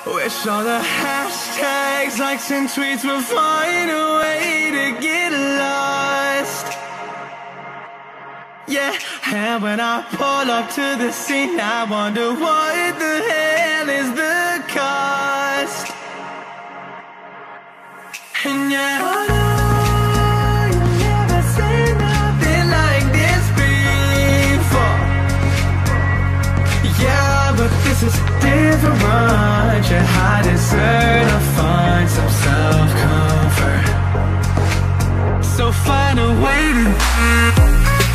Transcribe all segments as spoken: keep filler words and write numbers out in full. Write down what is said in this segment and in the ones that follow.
Wish all the hashtags, likes and tweets will find a way to get lost. Yeah, and when I pull up to the scene, I wonder what the hell is the cost. And yeah, I know you've never seen nothing like this before. Yeah, but this is different. Yeah, I deserve to find some self-comfort. So find a way to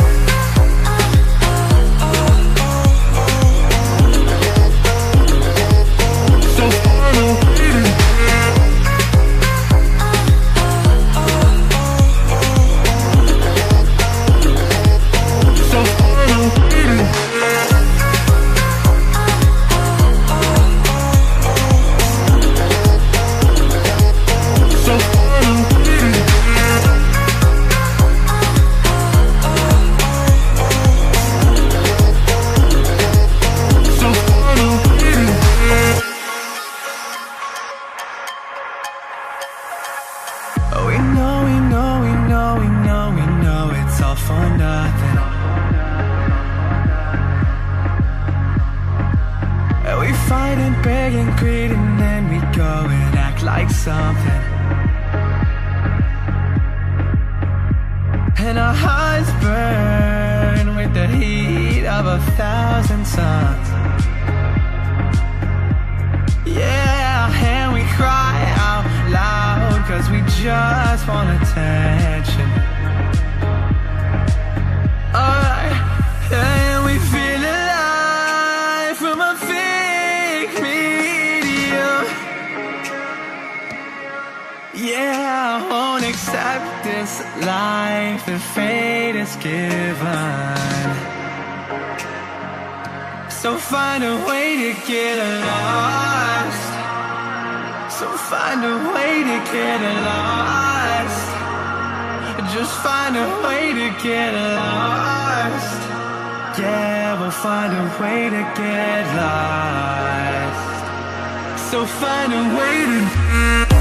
something, and our hearts burn with the heat of a thousand suns. Yeah, and we cry out loud cause we just want attention. Alright, and we feel alive from a fake medium. Yeah, I won't accept this life that fate is given. So find a way to get lost. So find a way to get lost. Just find a way to get lost. Yeah, we'll find a way to get lost. So find a way to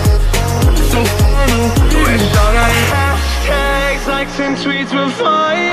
and tweets will find